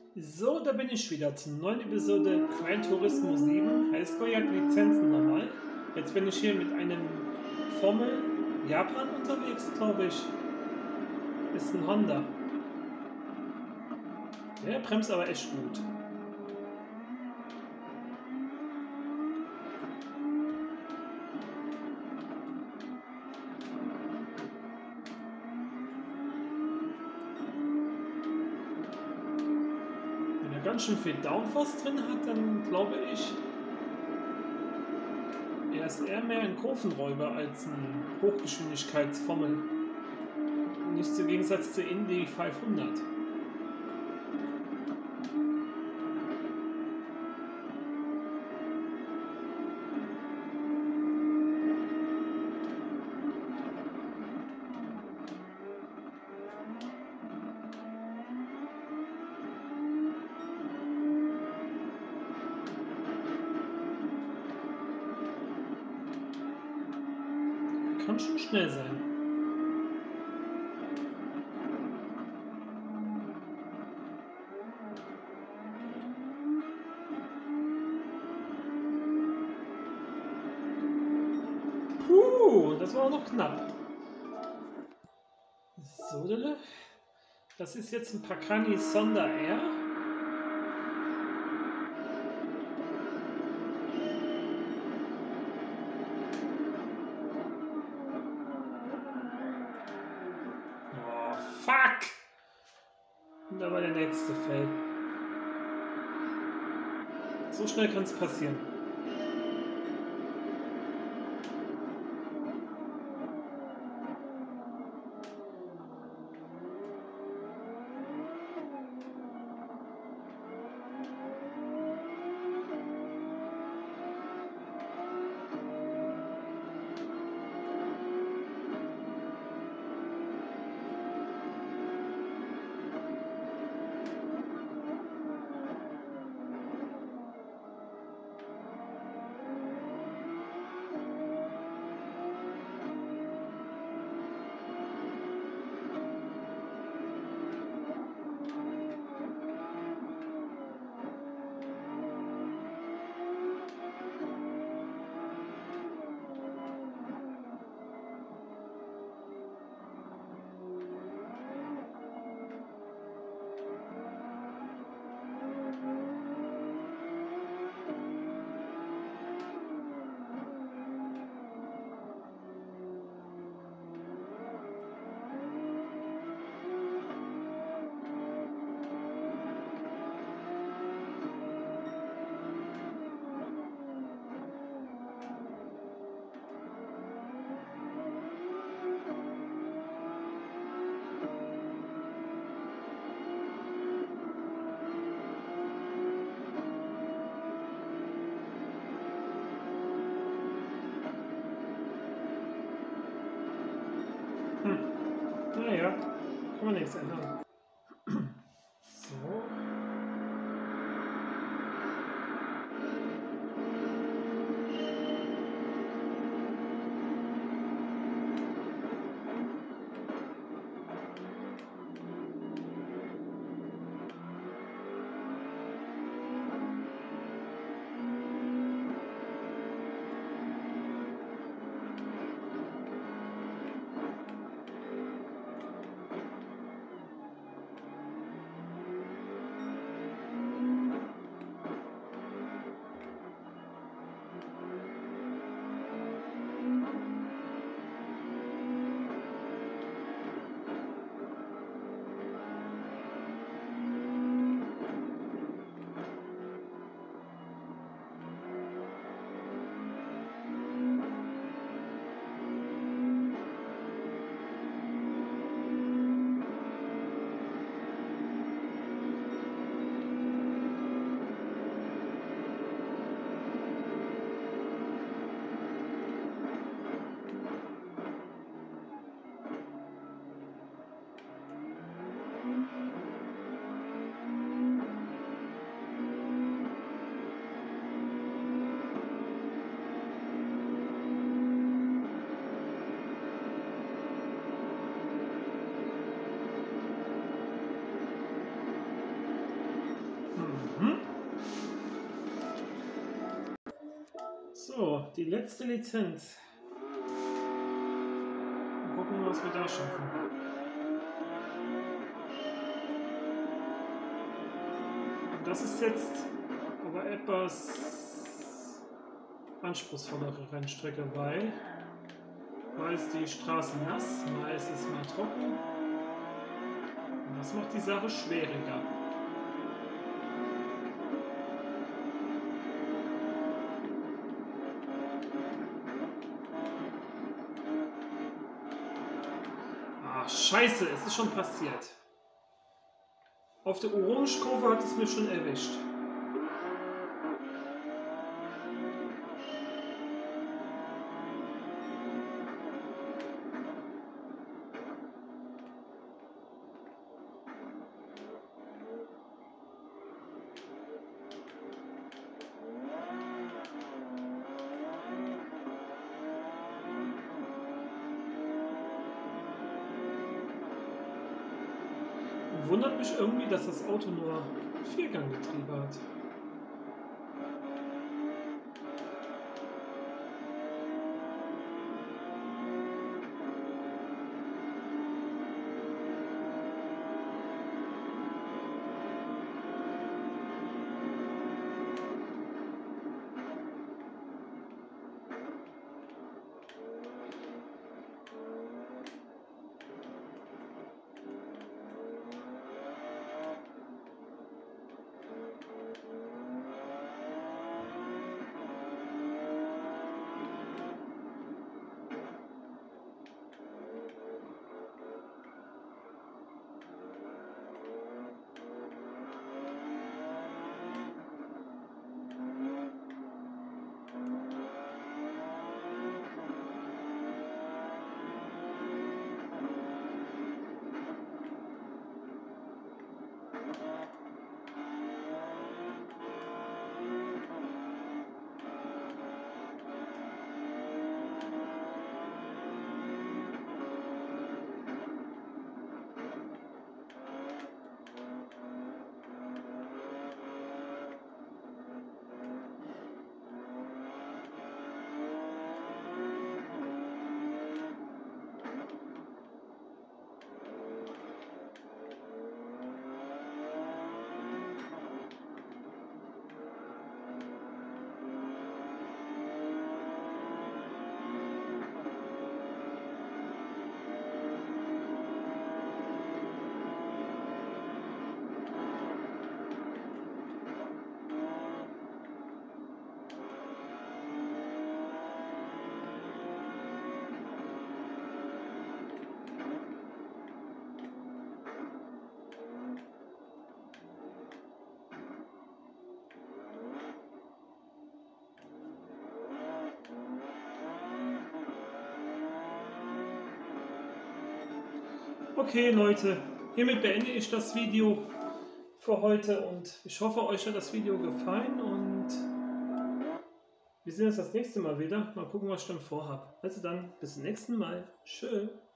So, da bin ich wieder zur neuen Episode Gran Turismo 7 Highscore-Jagd Lizenzen nochmal. Jetzt bin ich hier mit einem Formel Japan unterwegs, glaube ich. Ist ein Honda. Der bremst aber echt gut. Wenn er ganz schön viel Downforce drin hat, dann glaube ich, er ist eher mehr ein Kurvenräuber als ein Hochgeschwindigkeitsformel. Nicht im Gegensatz zur Indy 500. Kann schon schnell sein. Das war auch noch knapp. So, das ist jetzt ein Pagani Sonda R. Oh, fuck! Und da war der nächste Fell. So schnell kann es passieren. Naja, kann man nichts ändern. So. noch die letzte Lizenz. Mal gucken, was wir da schaffen. Und das ist jetzt aber etwas anspruchsvollere Rennstrecke, weil mal ist die Straße nass, mal ist es mal trocken. Und das macht die Sache schwieriger. Ach, scheiße, es ist schon passiert. Auf der Orange-Kurve hat es mich schon erwischt. Wundert mich irgendwie, dass das Auto nur Vierganggetriebe hat. Okay Leute, hiermit beende ich das Video für heute und ich hoffe, euch hat das Video gefallen und wir sehen uns das nächste Mal wieder. Mal gucken, was ich dann vorhabe. Also dann, bis zum nächsten Mal. Tschö.